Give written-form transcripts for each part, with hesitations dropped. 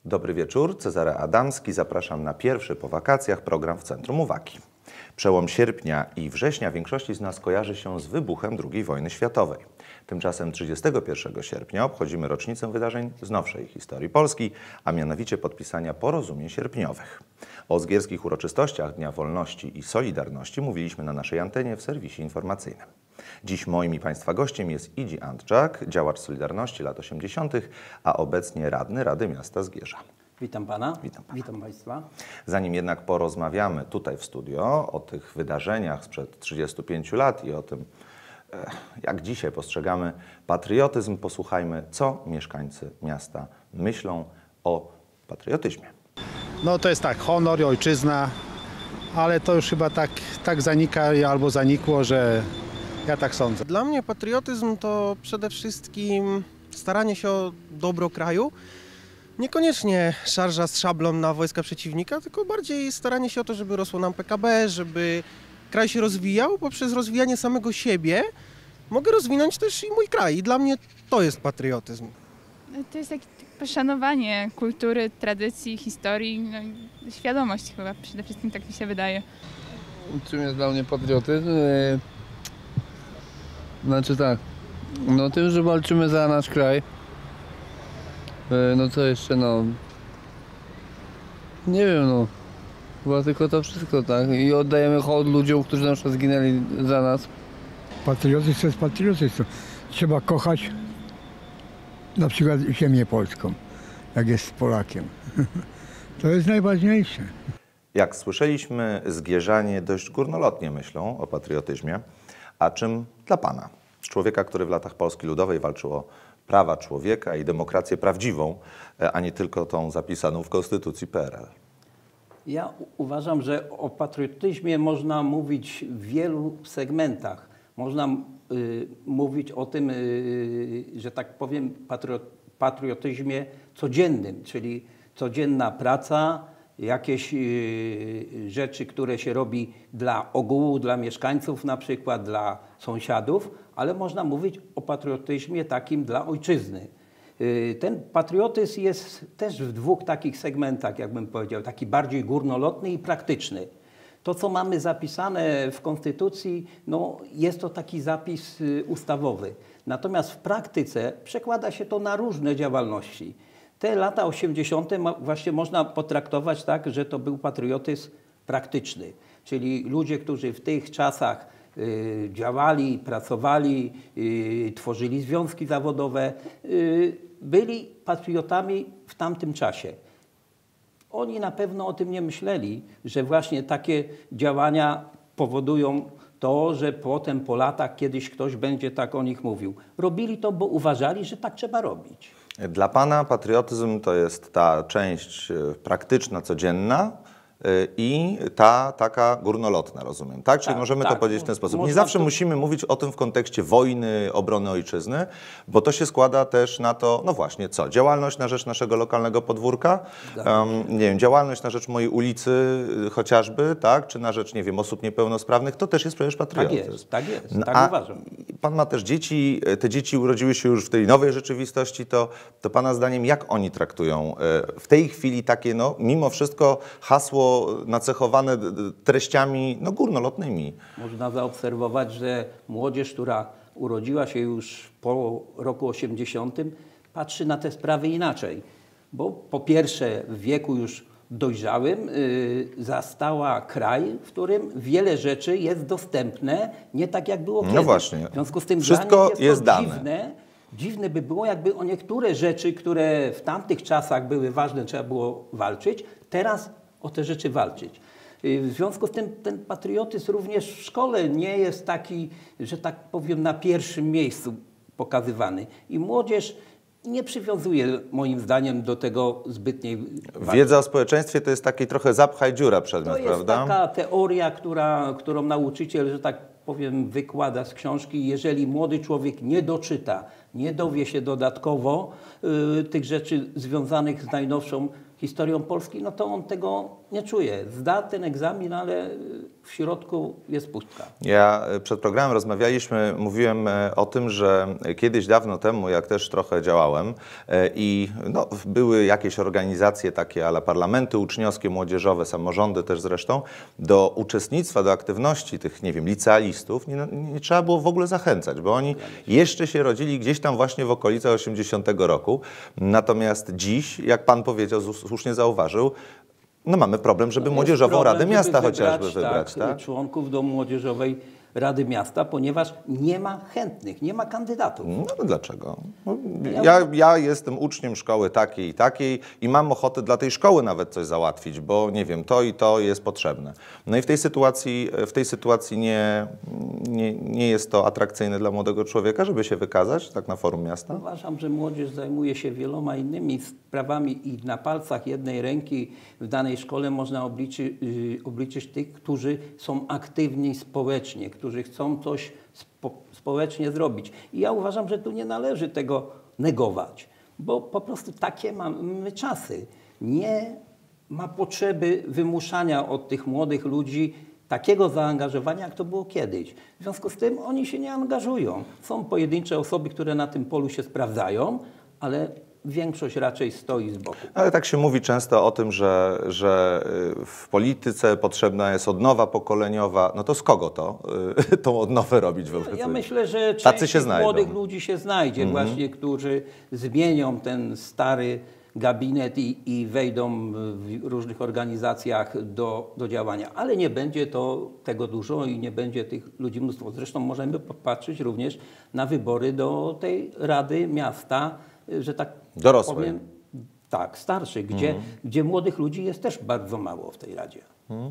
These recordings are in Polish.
Dobry wieczór, Cezary Adamski. Zapraszam na pierwszy po wakacjach program w Centrum Uwagi. Przełom sierpnia i września większości z nas kojarzy się z wybuchem II wojny światowej. Tymczasem 31 sierpnia obchodzimy rocznicę wydarzeń z nowszej historii Polski, a mianowicie podpisania porozumień sierpniowych. O zgierskich uroczystościach Dnia Wolności i Solidarności mówiliśmy na naszej antenie w serwisie informacyjnym. Dziś moim i Państwa gościem jest Idzi Antczak, działacz Solidarności lat 80., a obecnie radny Rady Miasta Zgierza. Witam Pana. Witam Pana. Witam Państwa. Zanim jednak porozmawiamy tutaj w studio o tych wydarzeniach sprzed 35 lat i o tym, jak dzisiaj postrzegamy patriotyzm, posłuchajmy, co mieszkańcy miasta myślą o patriotyzmie. No to jest tak, honor i ojczyzna, ale to już chyba tak zanika albo zanikło, że ja tak sądzę. Dla mnie patriotyzm to przede wszystkim staranie się o dobro kraju. Niekoniecznie szarża z szablą na wojska przeciwnika, tylko bardziej staranie się o to, żeby rosło nam PKB, żeby kraj się rozwijał. Poprzez rozwijanie samego siebie mogę rozwinąć też i mój kraj. I dla mnie to jest patriotyzm. To jest takie poszanowanie kultury, tradycji, historii, no i świadomość chyba przede wszystkim, tak mi się wydaje. Czym jest dla mnie patriotyzm? Znaczy tak, no tym, że walczymy za nasz kraj. No co jeszcze, no nie wiem, no chyba tylko to wszystko, tak? I oddajemy hołd ludziom, którzy na przykład zginęli za nas. Patriotyzm to jest patriotyzm. Trzeba kochać na przykład ziemię polską, jak jest Polakiem. To jest najważniejsze. Jak słyszeliśmy, zgierzanie dość górnolotnie myślą o patriotyzmie. A czym dla Pana, człowieka, który w latach Polski Ludowej walczył o prawa człowieka i demokrację prawdziwą, a nie tylko tą zapisaną w Konstytucji PRL? Ja uważam, że o patriotyzmie można mówić w wielu segmentach. Można mówić o tym, że tak powiem, patriotyzmie codziennym, czyli codzienna praca, jakieś rzeczy, które się robi dla ogółu, dla mieszkańców na przykład, dla sąsiadów, ale można mówić o patriotyzmie takim dla ojczyzny. Ten patriotyzm jest też w dwóch takich segmentach, jakbym powiedział, taki bardziej górnolotny i praktyczny. To, co mamy zapisane w Konstytucji, no, jest to taki zapis ustawowy. Natomiast w praktyce przekłada się to na różne działalności. Te lata 80. właśnie można potraktować tak, że to był patriotyzm praktyczny. Czyli ludzie, którzy w tych czasach działali, pracowali, tworzyli związki zawodowe, byli patriotami w tamtym czasie. Oni na pewno o tym nie myśleli, że właśnie takie działania powodują to, że potem po latach kiedyś ktoś będzie tak o nich mówił. Robili to, bo uważali, że tak trzeba robić. Dla Pana patriotyzm to jest ta część praktyczna, codzienna i ta taka górnolotna, rozumiem, tak? Czyli możemy to powiedzieć w ten sposób. Nie zawsze musimy mówić o tym w kontekście wojny, obrony ojczyzny, bo to się składa też na to, no właśnie, co? Działalność na rzecz naszego lokalnego podwórka, nie wiem, działalność na rzecz mojej ulicy chociażby, tak? Czy na rzecz, nie wiem, osób niepełnosprawnych, to też jest przecież patriotyzm. Tak jest, tak uważam. Pan ma też dzieci, te dzieci urodziły się już w tej nowej rzeczywistości, to Pana zdaniem jak oni traktują w tej chwili takie, no mimo wszystko hasło nacechowane treściami no, górnolotnymi? Można zaobserwować, że młodzież, która urodziła się już po roku 80, patrzy na te sprawy inaczej. Bo po pierwsze w wieku już dojrzałym zastała kraj, w którym wiele rzeczy jest dostępne, nie tak jak było kiedyś. No właśnie. W związku z tym wszystko jest to dane. Dziwne by było, jakby o niektóre rzeczy, które w tamtych czasach były ważne, trzeba było walczyć, teraz o te rzeczy walczyć. W związku z tym ten patriotyzm również w szkole nie jest taki, że tak powiem, na pierwszym miejscu pokazywany. I młodzież nie przywiązuje moim zdaniem do tego zbytniej wagi. Wiedza o społeczeństwie to jest taki trochę zapchaj dziura przedmiot, prawda? To jest prawda? taka teoria, którą nauczyciel, że tak powiem, wykłada z książki. Jeżeli młody człowiek nie doczyta, nie dowie się dodatkowo tych rzeczy związanych z najnowszą historią Polski, no to on tego nie czuje. Zda ten egzamin, ale w środku jest pustka. Ja przed programem rozmawialiśmy, mówiłem o tym, że kiedyś dawno temu, jak też trochę działałem i no, były jakieś organizacje takie a la parlamenty uczniowskie, młodzieżowe, samorządy też zresztą, do uczestnictwa, do aktywności tych, nie wiem, licealistów nie trzeba było w ogóle zachęcać, bo oni jeszcze się rodzili gdzieś tam właśnie w okolicach 80 roku. Natomiast dziś, jak pan powiedział, słusznie zauważył, no mamy problem, żeby Młodzieżową Radę Miasta chociażby wybrać, tak? Członków do Młodzieżowej Rady Miasta, ponieważ nie ma chętnych, nie ma kandydatów. No dlaczego? Ja jestem uczniem szkoły takiej i takiej i mam ochotę dla tej szkoły nawet coś załatwić, bo nie wiem, to i to jest potrzebne. No i w tej sytuacji nie jest to atrakcyjne dla młodego człowieka, żeby się wykazać tak na forum miasta? Uważam, że młodzież zajmuje się wieloma innymi sprawami i na palcach jednej ręki w danej szkole można obliczyć tych, którzy są aktywni społecznie, którzy chcą coś społecznie zrobić. I ja uważam, że tu nie należy tego negować, bo po prostu takie mamy czasy. Nie ma potrzeby wymuszania od tych młodych ludzi takiego zaangażowania, jak to było kiedyś. W związku z tym oni się nie angażują. Są pojedyncze osoby, które na tym polu się sprawdzają, ale większość raczej stoi z boku. Ale tak się mówi często o tym, że w polityce potrzebna jest odnowa pokoleniowa. No to z kogo tą odnowę robić wobec? Ja myślę, że Tacy część się tych znajdą. młodych ludzi się znajdzie właśnie, którzy zmienią ten stary gabinet i wejdą w różnych organizacjach do działania. Ale nie będzie tego dużo i nie będzie tych ludzi mnóstwo. Zresztą możemy popatrzeć również na wybory do tej Rady Miasta, że tak Dorosłej. powiem, tak, starszych, gdzie młodych ludzi jest też bardzo mało w tej Radzie.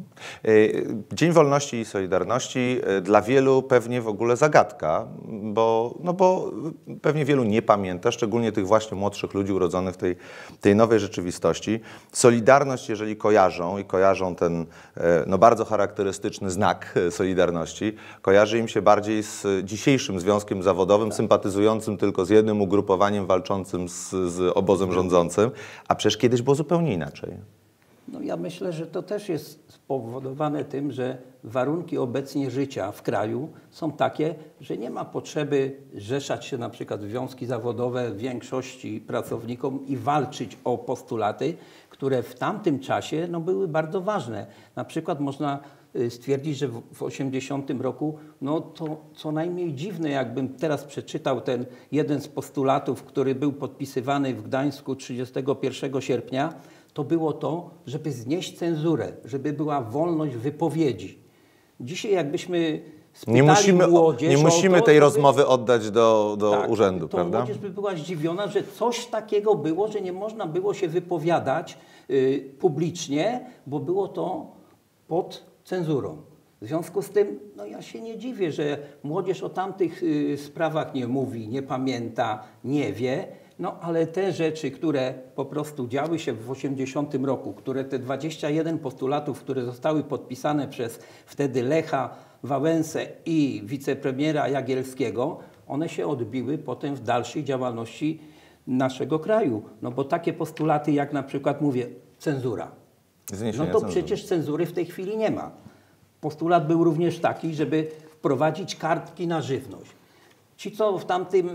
Dzień Wolności i Solidarności dla wielu pewnie w ogóle zagadka, bo pewnie wielu nie pamięta, szczególnie tych właśnie młodszych ludzi urodzonych w tej nowej rzeczywistości. Solidarność, jeżeli kojarzą ten bardzo charakterystyczny znak Solidarności, kojarzy im się bardziej z dzisiejszym związkiem zawodowym, sympatyzującym tylko z jednym ugrupowaniem walczącym z obozem rządzącym, a przecież kiedyś było zupełnie inaczej. No ja myślę, że to też jest spowodowane tym, że warunki obecnie życia w kraju są takie, że nie ma potrzeby zrzeszać się na przykład w związki zawodowe większości pracownikom i walczyć o postulaty, które w tamtym czasie były bardzo ważne. Na przykład można stwierdzić, że w 80 roku, to co najmniej dziwne, jakbym teraz przeczytał ten jeden z postulatów, który był podpisywany w Gdańsku 31 sierpnia, to było to, żeby znieść cenzurę, żeby była wolność wypowiedzi. Dzisiaj jakbyśmy spytali młodzież... Nie musimy tej rozmowy oddać do urzędu, to prawda? Młodzież by była zdziwiona, że coś takiego było, że nie można było się wypowiadać publicznie, bo było to pod cenzurą. W związku z tym ja się nie dziwię, że młodzież o tamtych sprawach nie mówi, nie pamięta, nie wie, ale te rzeczy, które po prostu działy się w 80 roku, które te 21 postulatów, które zostały podpisane przez wtedy Lecha Wałęsę i wicepremiera Jagielskiego, one się odbiły potem w dalszej działalności naszego kraju. Bo takie postulaty jak na przykład, mówię, cenzura. Zniesienie to cenzury. przecież cenzury w tej chwili nie ma. Postulat był również taki, żeby wprowadzić kartki na żywność. Ci, co w tamtym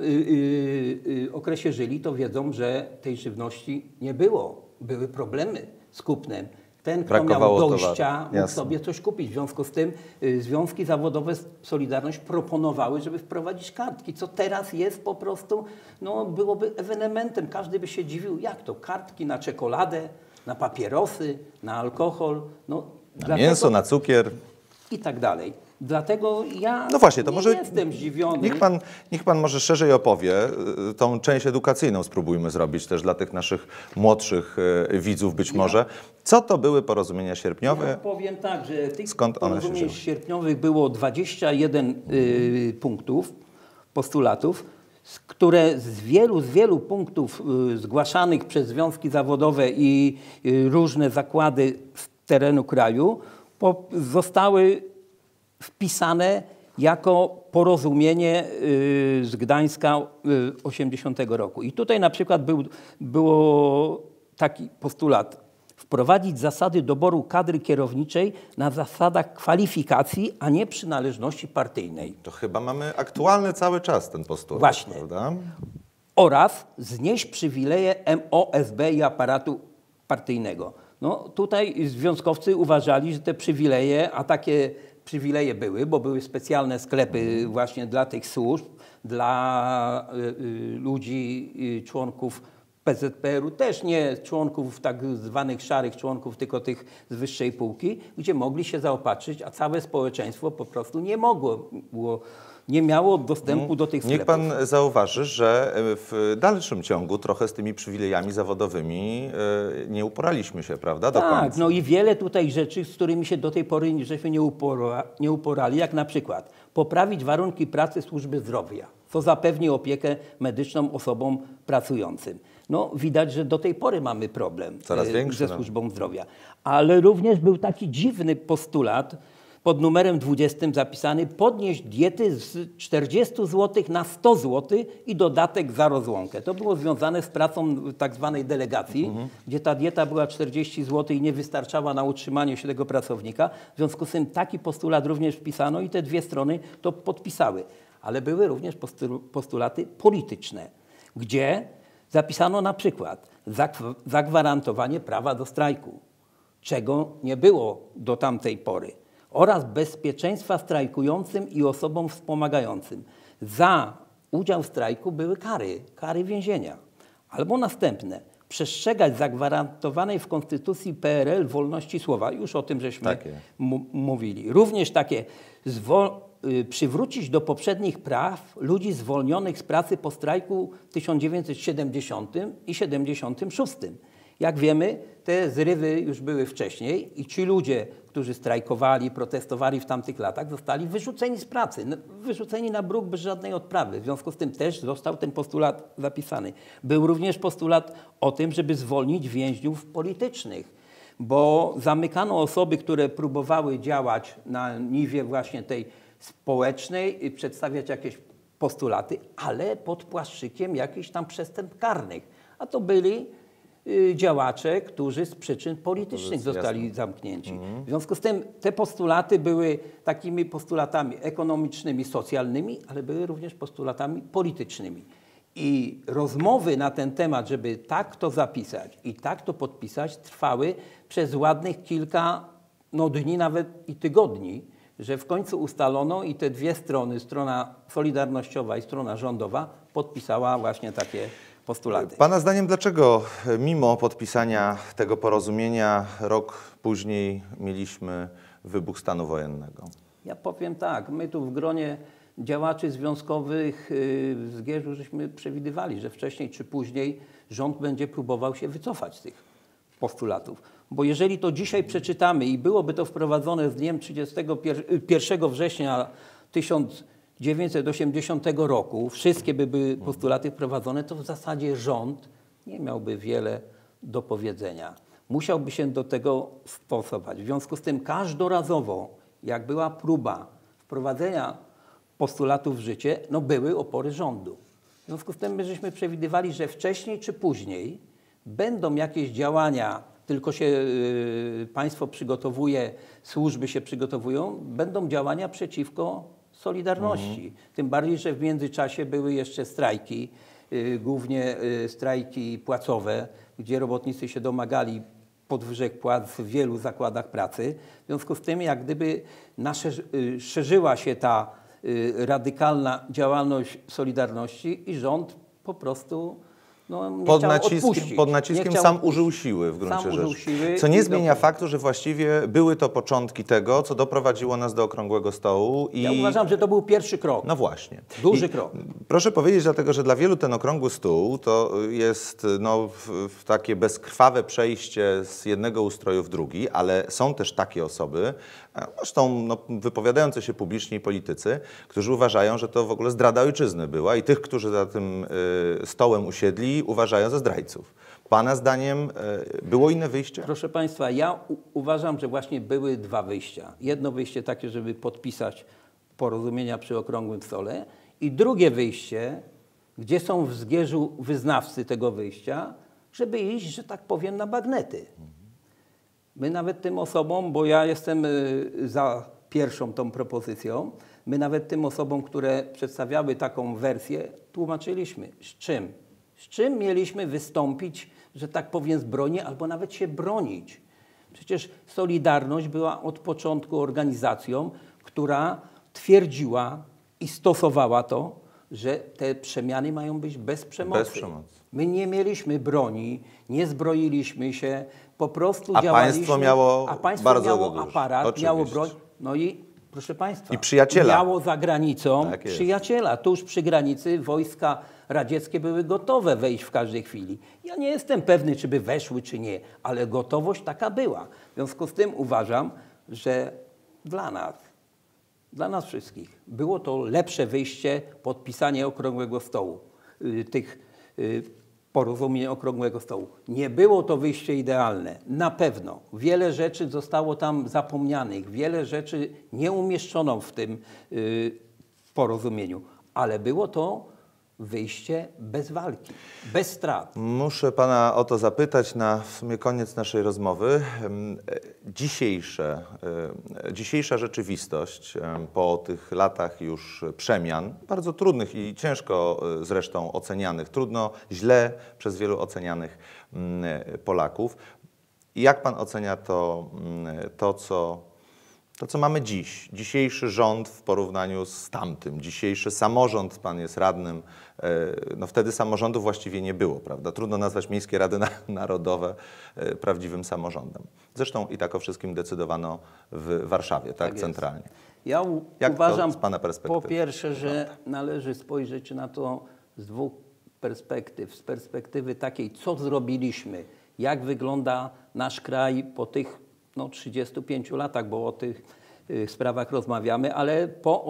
okresie żyli, to wiedzą, że tej żywności nie było. Były problemy z kupnem. Ten, kto miał dojścia, mógł sobie coś kupić. W związku z tym związki zawodowe Solidarność proponowały, żeby wprowadzić kartki, co teraz jest po prostu, byłoby ewenementem. Każdy by się dziwił, jak to? Kartki na czekoladę, na papierosy, na alkohol. Na mięso, na cukier. I tak dalej. Dlatego ja właśnie, to nie może jestem zdziwiony. Niech pan może szerzej opowie, tą część edukacyjną spróbujmy zrobić też dla tych naszych młodszych widzów być może. Co to były porozumienia sierpniowe? Ja powiem tak, że tych Skąd one się porozumień wzięły? sierpniowych było 21 punktów, postulatów, które z wielu punktów zgłaszanych przez związki zawodowe i różne zakłady z terenu kraju zostały wpisane jako porozumienie z Gdańska 80 roku. I tutaj na przykład był taki postulat wprowadzić zasady doboru kadry kierowniczej na zasadach kwalifikacji, a nie przynależności partyjnej. To chyba mamy aktualny cały czas ten postulat, Właśnie. prawda? Oraz znieść przywileje MOSB i aparatu partyjnego. No tutaj związkowcy uważali, że te przywileje, a takie przywileje były, bo były specjalne sklepy właśnie dla tych służb, dla ludzi, członków PZPR-u, też nie członków tak zwanych szarych członków, tylko tych z wyższej półki, gdzie mogli się zaopatrzyć, a całe społeczeństwo po prostu nie miało dostępu do tych sklepów. Niech pan zauważy, że w dalszym ciągu trochę z tymi przywilejami zawodowymi nie uporaliśmy się, prawda? Do Tak, końca. no i wiele tutaj rzeczy, z którymi się do tej pory żeśmy nie uporali, jak na przykład poprawić warunki pracy służby zdrowia, co zapewni opiekę medyczną osobom pracującym. No widać, że do tej pory mamy problem Coraz większy, ze służbą zdrowia. Ale również był taki dziwny postulat pod numerem 20 zapisany: podnieść diety z 40 zł na 100 zł i dodatek za rozłąkę. To było związane z pracą tak zwanej delegacji, gdzie ta dieta była 40 zł i nie wystarczała na utrzymanie się tego pracownika. W związku z tym taki postulat również wpisano i te dwie strony to podpisały. Ale były również postulaty polityczne, gdzie zapisano na przykład zagwarantowanie prawa do strajku, czego nie było do tamtej pory, oraz bezpieczeństwa strajkującym i osobom wspomagającym. Za udział w strajku były kary więzienia. Albo następne: przestrzegać zagwarantowanej w Konstytucji PRL wolności słowa. Już o tym żeśmy mówili. Również takie przywrócić do poprzednich praw ludzi zwolnionych z pracy po strajku 1970 i 76. Jak wiemy, te zrywy już były wcześniej i ci ludzie, którzy strajkowali, protestowali w tamtych latach, zostali wyrzuceni z pracy, wyrzuceni na bruk bez żadnej odprawy. W związku z tym też został ten postulat zapisany. Był również postulat o tym, żeby zwolnić więźniów politycznych, bo zamykano osoby, które próbowały działać na niwie właśnie tej społecznej i przedstawiać jakieś postulaty, ale pod płaszczykiem jakichś tam przestępstw karnych. A to byli działacze, którzy z przyczyn politycznych zostali zamknięci. W związku z tym te postulaty były takimi postulatami ekonomicznymi, socjalnymi, ale były również postulatami politycznymi. I rozmowy na ten temat, żeby tak to zapisać i tak to podpisać, trwały przez ładnych kilka dni, nawet i tygodni, że w końcu ustalono i te dwie strony, strona solidarnościowa i strona rządowa, podpisała właśnie takie postulaty. Pana zdaniem dlaczego mimo podpisania tego porozumienia rok później mieliśmy wybuch stanu wojennego? Ja powiem tak, my tu w gronie działaczy związkowych w Zgierzu żeśmy przewidywali, że wcześniej czy później rząd będzie próbował się wycofać z tych postulatów. Bo jeżeli to dzisiaj przeczytamy i byłoby to wprowadzone z dniem 1 września 1980 roku, wszystkie by były postulaty wprowadzone, to w zasadzie rząd nie miałby wiele do powiedzenia. Musiałby się do tego stosować. W związku z tym każdorazowo, jak była próba wprowadzenia postulatów w życie, były opory rządu. W związku z tym my żeśmy przewidywali, że wcześniej czy później będą jakieś działania, tylko się państwo przygotowuje, służby się przygotowują, będą działania przeciwko Solidarności. Tym bardziej, że w międzyczasie były jeszcze strajki, głównie strajki płacowe, gdzie robotnicy się domagali podwyżek płac w wielu zakładach pracy. W związku z tym, jak gdyby szerzyła się ta radykalna działalność Solidarności i rząd po prostu nie pod naciskiem sam użył siły w gruncie rzeczy. Co nie zmienia faktu, że właściwie były to początki tego, co doprowadziło nas do okrągłego stołu. Ja uważam, że to był pierwszy krok. No właśnie. Duży krok. Proszę powiedzieć, dlatego że dla wielu ten okrągły stół to jest takie bezkrwawe przejście z jednego ustroju w drugi, ale są też takie osoby, zresztą wypowiadające się publicznie politycy, którzy uważają, że to w ogóle zdrada ojczyzny była i tych, którzy za tym stołem usiedli, uważają za zdrajców. Pana zdaniem było inne wyjście? Proszę Państwa, ja uważam, że właśnie były dwa wyjścia. Jedno wyjście takie, żeby podpisać porozumienia przy okrągłym stole i drugie wyjście, gdzie są w Zgierzu wyznawcy tego wyjścia, żeby iść, że tak powiem, na bagnety. My nawet tym osobom, bo ja jestem za pierwszą tą propozycją, my nawet tym osobom, które przedstawiały taką wersję, tłumaczyliśmy z czym. Z czym mieliśmy wystąpić, że tak powiem, z broni, albo nawet się bronić. Przecież Solidarność była od początku organizacją, która twierdziła i stosowała to, że te przemiany mają być bez przemocy. Bez przemocy. My nie mieliśmy broni, nie zbroiliśmy się, po prostu A działaliśmy. państwo miało a państwo bardzo miało dużo. aparat, Oczywiście. miało broń. No i proszę państwa, I przyjaciela. miało za granicą Tak jest. przyjaciela. Tuż przy granicy wojska radzieckie były gotowe wejść w każdej chwili. Ja nie jestem pewny, czy by weszły, czy nie, ale gotowość taka była. W związku z tym uważam, że dla nas wszystkich było to lepsze wyjście, podpisanie okrągłego stołu, porozumień okrągłego stołu. Nie było to wyjście idealne, na pewno. Wiele rzeczy zostało tam zapomnianych, wiele rzeczy nie umieszczono w tym porozumieniu, ale było to wyjście bez walki, bez strat. Muszę pana o to zapytać na w sumie koniec naszej rozmowy. Dzisiejsza rzeczywistość po tych latach już przemian, bardzo trudnych i ciężko zresztą ocenianych, trudno, źle przez wielu ocenianych Polaków. Jak pan ocenia to, co mamy dziś? Dzisiejszy rząd w porównaniu z tamtym, dzisiejszy samorząd, pan jest radnym, no wtedy samorządu właściwie nie było, prawda? Trudno nazwać Miejskie Rady Narodowe prawdziwym samorządem. Zresztą i tak o wszystkim decydowano w Warszawie, tak centralnie. Ja Jak uważam, to z pana perspektywy? po pierwsze, że należy spojrzeć na to z dwóch perspektyw. Z perspektywy takiej, co zrobiliśmy, jak wygląda nasz kraj po tych 35 latach, bo o tych sprawach rozmawiamy, ale po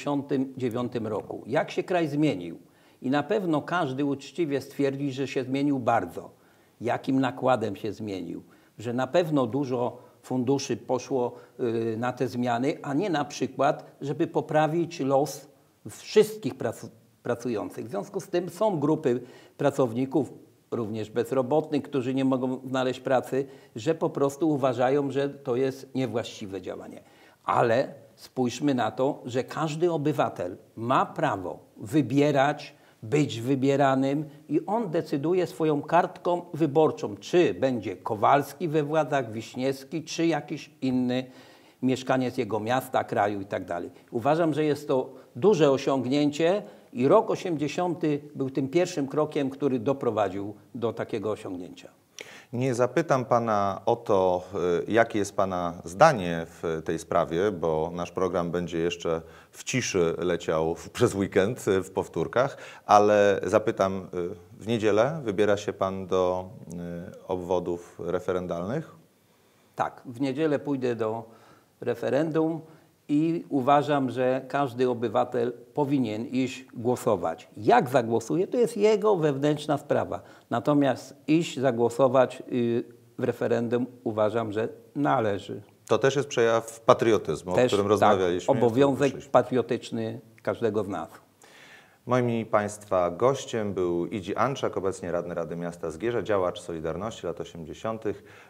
89 roku. Jak się kraj zmienił? I na pewno każdy uczciwie stwierdzi, że się zmienił bardzo. Jakim nakładem się zmienił? Że na pewno dużo funduszy poszło na te zmiany, a nie na przykład, żeby poprawić los wszystkich pracujących. W związku z tym są grupy pracowników, również bezrobotnych, którzy nie mogą znaleźć pracy, że po prostu uważają, że to jest niewłaściwe działanie. Ale spójrzmy na to, że każdy obywatel ma prawo wybierać, być wybieranym i on decyduje swoją kartką wyborczą, czy będzie Kowalski we władzach, Wiśniewski, czy jakiś inny mieszkaniec jego miasta, kraju i tak dalej. Uważam, że jest to duże osiągnięcie i rok 80 był tym pierwszym krokiem, który doprowadził do takiego osiągnięcia. Nie zapytam pana o to, jakie jest pana zdanie w tej sprawie, bo nasz program będzie jeszcze w ciszy leciał przez weekend w powtórkach, ale zapytam, w niedzielę wybiera się pan do obwodów referendalnych? Tak, w niedzielę pójdę do referendum i uważam, że każdy obywatel powinien iść głosować. Jak zagłosuje, to jest jego wewnętrzna sprawa. Natomiast iść zagłosować w referendum uważam, że należy. To też jest przejaw patriotyzmu, o którym rozmawialiśmy. Tak, obowiązek patriotyczny każdego z nas. Moim i państwa gościem był Idzi Anczak, obecnie radny Rady Miasta Zgierza, działacz Solidarności lat 80.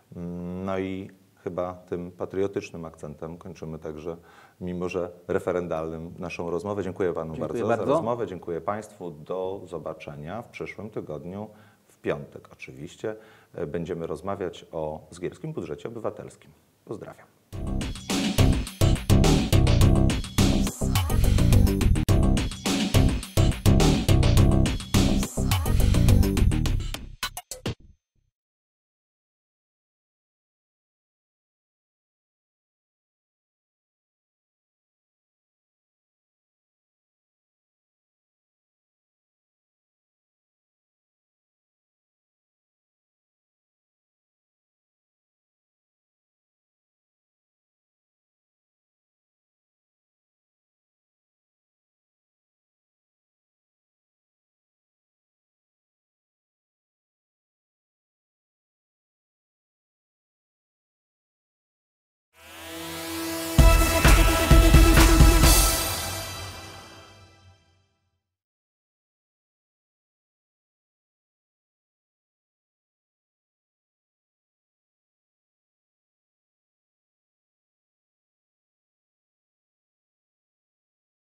No i chyba tym patriotycznym akcentem kończymy także, mimo że referendalnym, naszą rozmowę. Dziękuję panu bardzo za rozmowę. Dziękuję państwu. Do zobaczenia w przyszłym tygodniu, w piątek oczywiście. Będziemy rozmawiać o zgierskim budżecie obywatelskim. Pozdrawiam.